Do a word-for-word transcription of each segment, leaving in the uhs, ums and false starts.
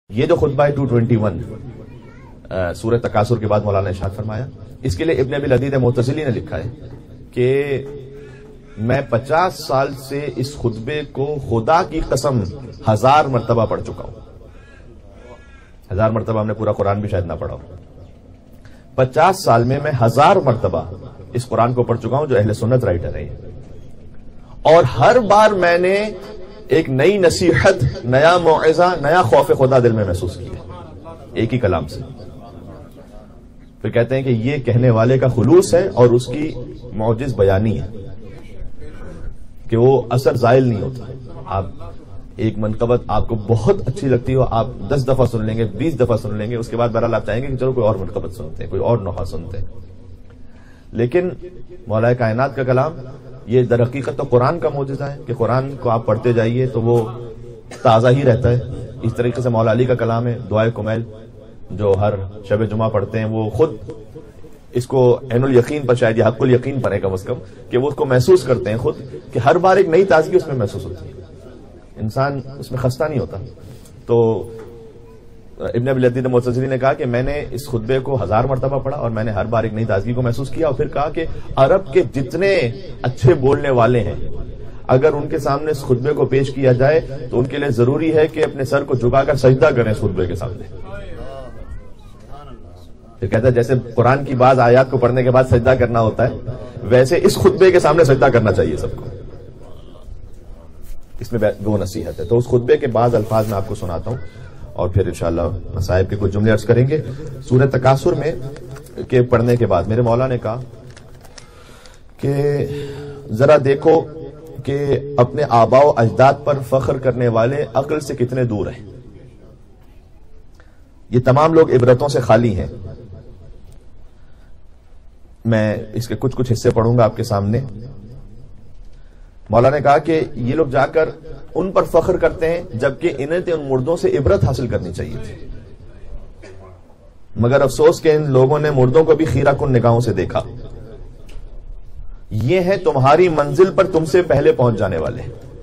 یہ جو خطبہ ہے ٹو ٹوینٹی ون سورہ تکاثر کے بعد مولانا ارشاد فرمایا، اس کے لیے ابن ابی العدید معتزلی نے لکھا ہے کہ میں پچاس سال سے اس خطبے کو خدا کی قسم ہزار مرتبہ پڑھ چکا ہوں. ہزار مرتبہ ہم نے پورا قرآن بھی شاید نہ پڑھا ہو. پچاس سال میں میں ہزار مرتبہ اس قرآن کو پڑھ چکا ہوں جو اہل سنت رائٹر ہے، اور ہر بار میں نے ایک نئی نصیحت، نیا موعظہ، نیا خوف خدا دل میں محسوس کیا ایک ہی کلام سے. پھر کہتے ہیں کہ یہ کہنے والے کا خلوص ہے اور اس کی معجز بیانی ہے کہ وہ اثر زائل نہیں ہوتا. آپ ایک منقبت آپ کو بہت اچھی لگتی ہو، آپ دس دفعہ سن لیں گے، بیس دفعہ سن لیں گے، اس کے بعد بہرحال آپ چاہیں گے کہ چلو کوئی اور منقبت سنتے ہیں، کوئی اور نوحہ سنتے ہیں. لیکن مولا کائنات کا کلام یہ در حقیقت تو قرآن کا معجزہ ہے کہ قرآن کو آپ پڑھتے جائیے تو وہ تازہ ہی رہتا ہے. اس طریقے سے مولا علی کا کلام ہے دعائے کمیل جو ہر شب جمعہ پڑھتے ہیں، وہ خود اس کو عین الیقین پر، شاید یہ حق الیقین پر ہے کم از کم، کہ وہ اس کو محسوس کرتے ہیں خود کہ ہر بار ایک نئی تازگی اس میں محسوس ہوتی ہے، انسان اس میں خستہ نہیں ہوتا. تو ابن ابی العدید معتزلی نے کہا کہ میں نے اس خطبے کو ہزار مرتبہ پڑھا اور میں نے ہر بار ایک نئی تازگی کو محسوس کیا. اور پھر کہا کہ عرب کے جتنے اچھے بولنے والے ہیں اگر ان کے سامنے اس خطبے کو پیش کیا جائے تو ان کے لیے ضروری ہے کہ اپنے سر کو جھکا کر سجدہ کریں اس خطبے کے سامنے. پھر کہتا ہے جیسے قرآن کی بعض آیات کو پڑھنے کے بعد سجدہ کرنا ہوتا ہے، ویسے اس خطبے کے سامنے سجدہ کرنا چاہیے سب کو. اس میں دو نصیحت ہے. تو اس خطبے کے بعض الفاظ میں آپ کو سناتا ہوں اور پھر انشاءاللہ مصائب کے کچھ جملے عرض کریں گے. سورہ تکاثر میں کے پڑھنے کے بعد میرے مولا نے کہا کہ ذرا دیکھو کہ اپنے آباء و اجداد پر فخر کرنے والے عقل سے کتنے دور ہیں. یہ تمام لوگ عبرتوں سے خالی ہیں. میں اس کے کچھ کچھ حصے پڑھوں گا آپ کے سامنے. مولا نے کہا کہ یہ لوگ جا کر ان پر فخر کرتے ہیں جبکہ انہیں ان مردوں سے عبرت حاصل کرنی چاہیے تھی، مگر افسوس کہ ان لوگوں نے مردوں کو بھی خیرہ کن نگاہوں سے دیکھا. یہ ہیں تمہاری منزل پر تم سے پہلے پہنچ جانے والے،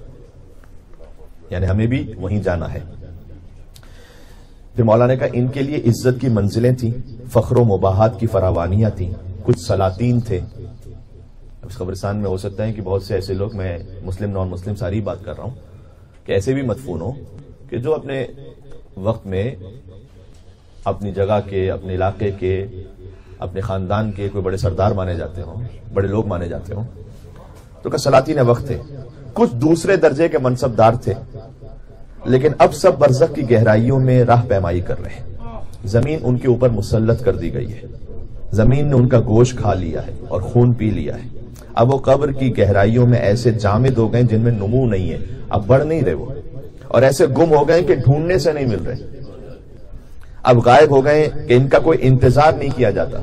یعنی ہمیں بھی وہیں جانا ہے. پھر مولا نے کہا ان کے لیے عزت کی منزلیں تھیں، فخر و مباحات کی فراوانیاں تھیں، کچھ سلاطین تھے. اس قبرستان میں ہو سکتا ہے کہ بہت سے ایسے لوگ، میں مسلم نان مسلم ساری بات کر رہا ہوں، کہ ایسے بھی مدفون ہوں کہ جو اپنے وقت میں اپنی جگہ کے، اپنے علاقے کے، اپنے خاندان کے کوئی بڑے سردار مانے جاتے ہوں، بڑے لوگ مانے جاتے ہوں. تو کہ سلاطین وقت تھے، کچھ دوسرے درجے کے منصب دار تھے، لیکن اب سب برزخ کی گہرائیوں میں راہ پیمائی کر رہے ہیں. زمین ان کے اوپر مسلط کر دی گئی ہے، زمین نے ان کا گوشت کھا لیا ہے اور خون پی لیا ہے. اب وہ قبر کی گہرائیوں میں ایسے جامد ہو گئے جن میں نمو نہیں ہے، اب بڑھ نہیں رہے وہ، اور ایسے گم ہو گئے کہ ڈھونڈنے سے نہیں مل رہے. اب غائب ہو گئے کہ ان کا کوئی انتظار نہیں کیا جاتا.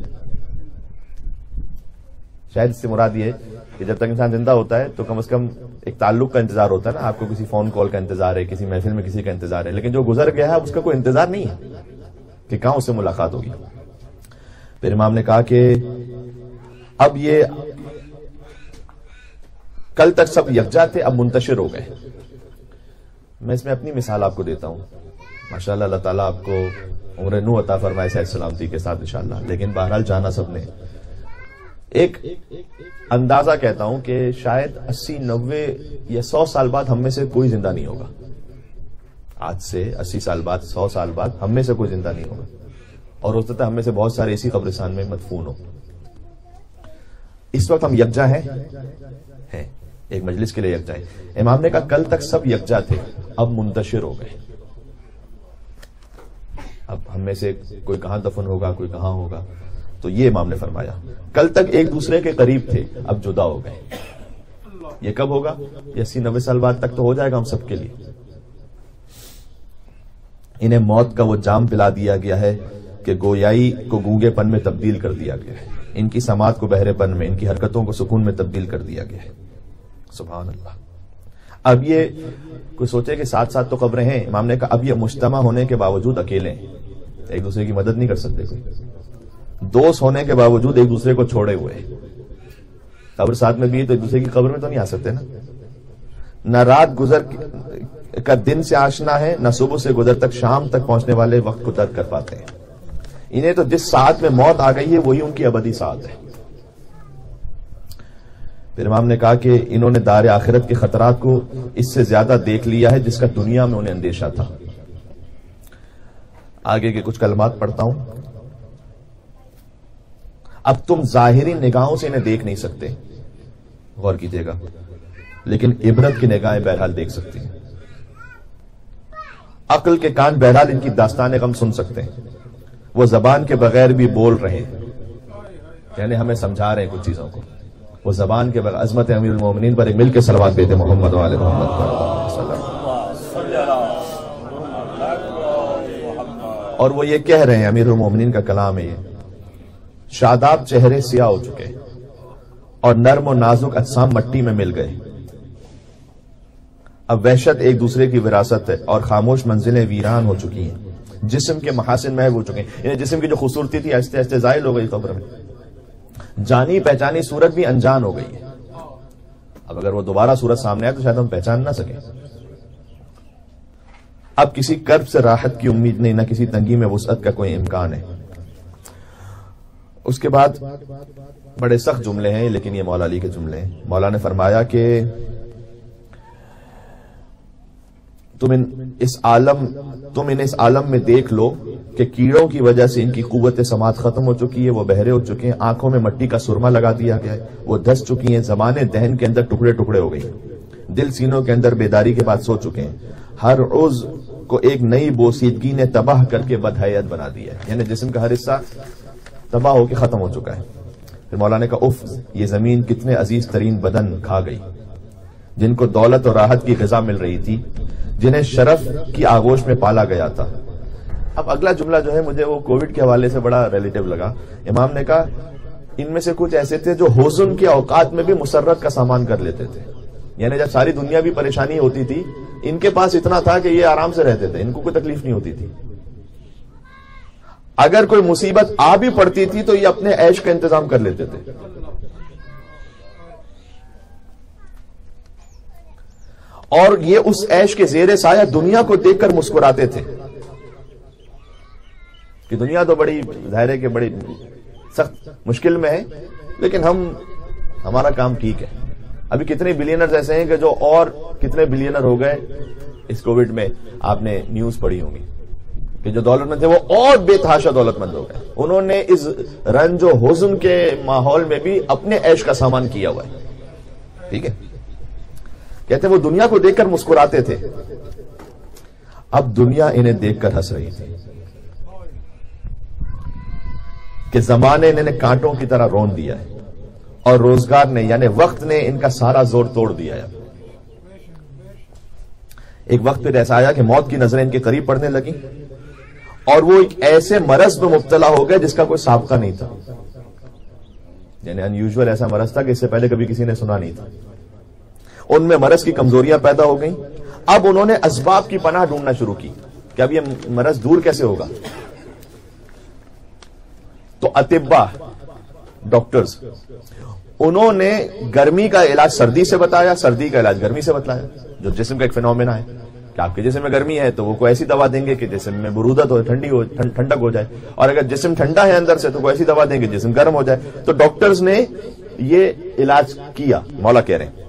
شاید اس سے مراد یہ کہ جب تک انسان زندہ ہوتا ہے تو کم از کم ایک تعلق کا انتظار ہوتا ہے نا، آپ کو کسی فون کال کا انتظار ہے، کسی محفل میں کسی کا انتظار ہے، لیکن جو گزر گیا ہے اس کا کوئی انتظار نہیں ہے کہ کہاں اس سے ملاقات ہوگی. پھر امام نے کہا کہ اب یہ کل تک سب یکجا تھے، اب منتشر ہو گئے. میں اس میں اپنی مثال آپ کو دیتا ہوں. ماشاءاللہ اللہ تعالیٰ آپ کو عمر نو عطا فرمائے صحت سلامتی کے ساتھ انشاءاللہ. لیکن بہرحال جانا سب نے. ایک اندازہ کہتا ہوں کہ شاید اسی نوے یا سو سال بعد ہم میں سے کوئی زندہ نہیں ہوگا. آج سے اسی سال بعد، سو سال بعد ہم میں سے کوئی زندہ نہیں ہوگا، اور ہو سکتا ہے ہم میں سے بہت سارے اسی قبرستان میں مدفون ہو. اس وقت ہم یکجا ہیں ہیں ایک مجلس کے لیے یکجا ہیں. امام نے کہا کل تک سب یکجا تھے، اب منتشر ہو گئے. اب ہم میں سے کوئی کہاں دفن ہوگا، کوئی کہاں ہوگا. تو یہ امام نے فرمایا کل تک ایک دوسرے کے قریب تھے، اب جدا ہو گئے. یہ کب ہوگا؟ یہ اسی نوے سال بعد تک تو ہو جائے گا ہم سب کے لیے. انہیں موت کا وہ جام پلا دیا گیا ہے کہ گویائی کو گونگے پن میں تبدیل کر دیا گیا ہے، ان کی سماعت کو بہرے پن میں، ان کی حرکتوں کو سکون میں تبدیل کر دیا گیا ہے. سبحان اللہ. اب یہ کوئی سوچے کہ ساتھ ساتھ تو قبریں ہیں. امام نے کہا اب یہ مجتمع ہونے کے باوجود اکیلے ہیں، ایک دوسرے کی مدد نہیں کر سکتے. کوئی دوست ہونے کے باوجود ایک دوسرے کو چھوڑے ہوئے. قبر ساتھ میں بھی تو ایک دوسرے کی قبر میں تو نہیں آ سکتے نا. نہ رات گزر کا دن سے آشنا ہے، نہ صبح سے گزر تک شام تک پہنچنے والے وقت کو درک کر پاتے ہیں۔ انہیں تو جس ساعت میں موت آ گئی ہے وہی ان کی ابدی ساعت ہے۔ پھر امام نے کہا کہ انہوں نے دار آخرت کے خطرات کو اس سے زیادہ دیکھ لیا ہے جس کا دنیا میں انہیں اندیشہ تھا۔ آگے کے کچھ کلمات پڑھتا ہوں۔ اب تم ظاہری نگاہوں سے انہیں دیکھ نہیں سکتے، غور کیجیے گا، لیکن عبرت کی نگاہیں بہرحال دیکھ سکتی ہیں۔ عقل کے کان بہرحال ان کی داستان غم سن سکتے ہیں۔ وہ زبان کے بغیر بھی بول رہے ہیں، یعنی ہمیں سمجھا رہے ہیں کچھ چیزوں کو۔ وہ زبان کے بغیر عظمت امیر المومنین پر ایک مل کے صلوات دیتے محمد وآل محمد پر۔ اور وہ یہ کہہ رہے ہیں، امیر المومنین کا کلام ہے یہ، شاداب چہرے سیاہ ہو چکے اور نرم و نازک اجسام مٹی میں مل گئے۔ اب وحشت ایک دوسرے کی وراثت ہے اور خاموش منزلیں ویران ہو چکی ہیں۔ جسم کے محاسن محو ہو چکے ہیں، یعنی جسم کی جو خوبصورتی تھی آہستہ آہستہ زائل ہو گئی قبر میں۔ جانی پہچانی صورت بھی انجان ہو گئی ہے۔ اب اگر وہ دوبارہ صورت سامنے آئے تو شاید ہم پہچان نہ سکیں۔ اب کسی کرب سے راحت کی امید نہیں، نہ کسی تنگی میں وسعت کا کوئی امکان ہے۔ اس کے بعد بڑے سخت جملے ہیں، لیکن یہ مولا علی کے جملے ہیں۔ مولا نے فرمایا کہ تم ان اس عالم تم ان اس عالم میں دیکھ لو کہ کیڑوں کی وجہ سے ان کی قوت سماعت ختم ہو چکی ہے، وہ بہرے ہو چکے ہیں، آنکھوں میں مٹی کا سرما لگا دیا گیا ہے، وہ دھس چکی ہیں، زبانیں دہن کے اندر ٹکڑے ٹکڑے ہو گئی، دل سینوں کے اندر بیداری کے بعد سو چکے ہیں، ہر عضو کو ایک نئی بوسیدگی نے تباہ کر کے بدحیت بنا دیا ہے، یعنی جسم کا ہر حصہ تباہ ہو کے ختم ہو چکا ہے۔ پھر مولانا کا اف، یہ زمین کتنے عزیز ترین بدن کھا گئی، جن کو دولت اور راحت کی غذا مل رہی تھی، جنہیں شرف کی آغوش میں پالا گیا تھا۔ اب اگلا جملہ جو ہے مجھے وہ کووڈ کے حوالے سے بڑا ریلیٹیو لگا۔ امام نے کہا ان میں سے کچھ ایسے تھے جو حزن کے اوقات میں بھی مسرت کا سامان کر لیتے تھے، یعنی جب ساری دنیا بھی پریشانی ہوتی تھی ان کے پاس اتنا تھا کہ یہ آرام سے رہتے تھے، ان کو کوئی تکلیف نہیں ہوتی تھی۔ اگر کوئی مصیبت آ بھی پڑتی تھی تو یہ اپنے عیش کا انتظام کر لیتے تھے۔ اور یہ اس عیش کے زیر سایہ دنیا کو دیکھ کر مسکراتے تھے کہ دنیا تو بڑی ظاہر ہے کہ بڑی سخت مشکل میں ہے، لیکن ہم ہمارا کام ٹھیک ہے۔ ابھی کتنے بلینرز ایسے ہیں کہ جو اور کتنے بلینر ہو گئے اس کووڈ میں، آپ نے نیوز پڑھی ہوں گی کہ جو دولت مند تھے وہ اور بے تحاشا دولت مند ہو گئے۔ انہوں نے اس رنج و حزن کے ماحول میں بھی اپنے عیش کا سامان کیا ہوا ہے، ٹھیک ہے۔ کہتے ہیں وہ دنیا کو دیکھ کر مسکراتے تھے، اب دنیا انہیں دیکھ کر ہنس رہی تھی کہ زمانے نے کانٹوں کی طرح رون دیا ہے اور روزگار نے یعنی وقت نے ان کا سارا زور توڑ دیا ہے۔ ایک وقت پھر ایسا آیا کہ موت کی نظریں ان کے قریب پڑنے لگیں اور وہ ایک ایسے مرض میں مبتلا ہو گئے جس کا کوئی سابقہ نہیں تھا، یعنی ان یوزول ایسا مرض تھا کہ اس سے پہلے کبھی کسی نے سنا نہیں تھا۔ ان میں مرض کی کمزوریاں پیدا ہو گئیں۔ اب انہوں نے اسباب کی پناہ ڈھونڈنا شروع کی کہ اب یہ مرض دور کیسے ہوگا۔ تو اطباء، ڈاکٹرز، انہوں نے گرمی کا علاج سردی سے بتایا، سردی کا علاج گرمی سے بتلایا، جو جسم کا ایک فینومینا ہے کہ آپ کے جسم میں گرمی ہے تو وہ کوئی ایسی دوا دیں گے کہ جسم میں برودت ہو، ٹھنڈی ہو، ٹھنڈک ہو جائے، اور اگر جسم ٹھنڈا ہے اندر سے تو کوئی ایسی دوا دیں گے جسم گرم ہو جائے۔ تو ڈاکٹرز نے یہ علاج کیا، مولا کہہ رہے ہیں،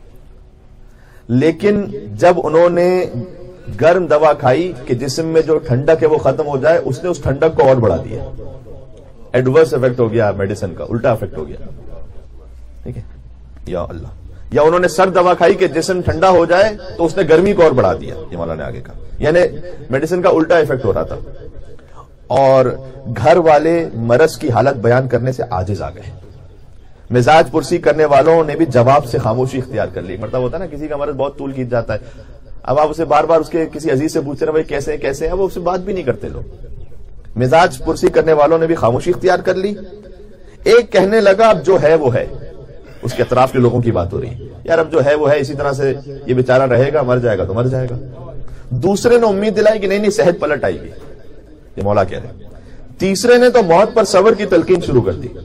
لیکن جب انہوں نے گرم دوا کھائی کہ جسم میں جو ٹھنڈک ہے وہ ختم ہو جائے، اس نے اس ٹھنڈک کو اور بڑھا دیا، ایڈورس افیکٹ ہو گیا میڈیسن کا، الٹا افیکٹ ہو گیا، ٹھیک ہے۔ یا اللہ، یا انہوں نے سرد دوا کھائی کہ جسم ٹھنڈا ہو جائے تو اس نے گرمی کو اور بڑھا دیا، یہ مولانا نے آگے کہا، یعنی میڈیسن کا الٹا افیکٹ ہو رہا تھا۔ اور گھر والے مرض کی حالت بیان کرنے سے عاجز آ گئے، مزاج پرسی کرنے والوں نے بھی جواب سے خاموشی اختیار کر لی۔ مرتبہ ہوتا ہے نا کسی کا مرض بہت طول کھینچ جاتا ہے، اب آپ اسے بار بار اس کے کسی عزیز سے پوچھ رہے ہیں بھائی کیسے کیسے ہیں، وہ اس سے بات بھی نہیں کرتے لوگ۔ مزاج پرسی کرنے والوں نے بھی خاموشی اختیار کر لی۔ ایک کہنے لگا اب جو ہے وہ ہے، اس کے اطراف کے لوگوں کی بات ہو رہی ہے، یار اب جو ہے وہ ہے، اسی طرح سے یہ بیچارہ رہے گا، مر جائے گا تو مر جائے گا۔ دوسرے نے امید دلائی کہ نہیں نہیں صحت پلٹ آئے گی، یہ مولا کہہ رہے ہیں۔ تیسرے نے تو موت پر صبر کی تلقین شروع کر دی۔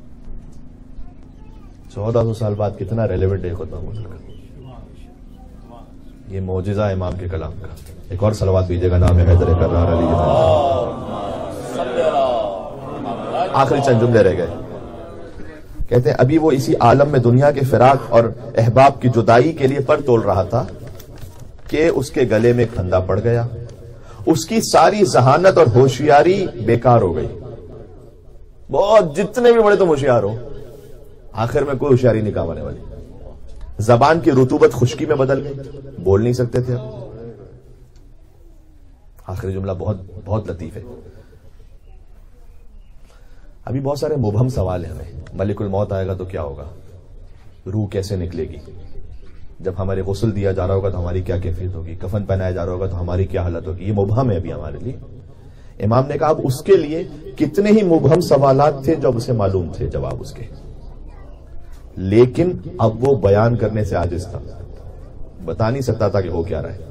چودہ سو سال بعد کتنا ریلیونٹ ہے خطبہ مولا کا۔ یہ معجزہ امام کے کلام کا. ایک اور صلوات دیجیے گا، نام حیدر کرار علی. آخری چند جملے رہ گئے. کہتے ہیں ابھی وہ اسی عالم میں دنیا کے فراق اور احباب کی جدائی کے لیے پر تول رہا تھا کہ اس کے گلے میں پھندا پڑ گیا. اس کی ساری ذہانت اور ہوشیاری بیکار ہو گئی. بہت جتنے بھی بڑے تم ہوشیار ہو، آخر میں کوئی ہوشیاری نہیں کام آنے والی. زبان کی رطوبت خشکی میں بدل گئی، بول نہیں سکتے تھے. اب آخری جملہ بہت بہت لطیف ہے. ابھی بہت سارے مبہم سوال ہیں ہمیں. ملک الموت آئے گا تو کیا ہوگا؟ روح کیسے نکلے گی؟ جب ہمارے غسل دیا جا رہا ہوگا تو ہماری کیا کیفیت ہوگی؟ کفن پہنایا جا رہا ہوگا تو ہماری کیا حالت ہوگی؟ یہ مبہم ہے ابھی ہمارے لیے. امام نے کہا اب اس کے لیے کتنے ہی مبہم سوالات تھے جو اب اسے معلوم تھے جواب اس کے، لیکن اب وہ بیان کرنے سے عاجز تھا. بتا نہیں سکتا تھا کہ ہو کیا رہا ہے.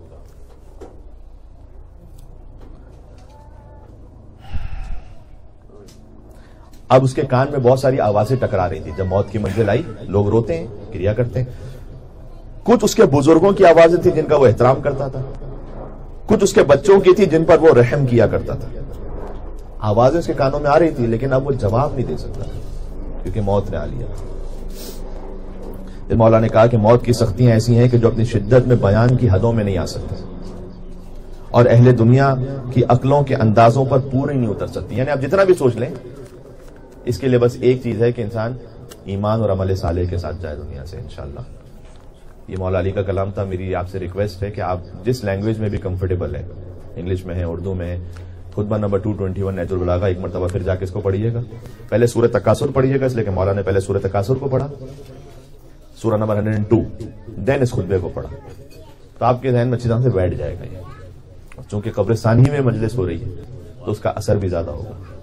اب اس کے کان میں بہت ساری آوازیں ٹکرا رہی تھی. جب موت کی منزل آئی لوگ روتے ہیں، کریا کرتے ہیں. کچھ اس کے بزرگوں کی آوازیں تھیں جن کا وہ احترام کرتا تھا، کچھ اس کے بچوں کی تھی جن پر وہ رحم کیا کرتا تھا. آوازیں اس کے کانوں میں آ رہی تھی لیکن اب وہ جواب نہیں دے سکتا کیونکہ موت نے آ لیا. مولا نے کہا کہ موت کی سختیاں ایسی ہیں کہ جو اپنی شدت میں بیان کی حدوں میں نہیں آ سکتی اور اہل دنیا کی عقلوں کے اندازوں پر پوری نہیں اتر سکتی. یعنی آپ جتنا بھی سوچ لیں اس کے لیے بس ایک چیز ہے کہ انسان ایمان اور عمل صالح کے ساتھ جائے دنیا سے انشاءاللہ. یہ مولا علی کا کلام تھا. میری آپ سے ریکویسٹ ہے کہ آپ جس لینگویج میں بھی کمفرٹیبل ہے، انگلش میں ہے، اردو میں ہے، خطبہ نمبر دو سو اکیس نہج البلاغہ ایک مرتبہ پھر جا کے اس کو پڑھیے گا. پہلے سورہ تکاثر پڑھیے گا اس لیے کہ مولا نے پہلے سورہ تکاثر کو پڑھا، سورہ نمبر ایک سو دو، دین اس خطبے کو پڑھا تو آپ کے ذہن میں اچھی طرح سے بیٹھ جائے گا. یہ چونکہ قبرستان ہی میں مجلس ہو رہی ہے تو اس کا اثر بھی زیادہ ہوگا.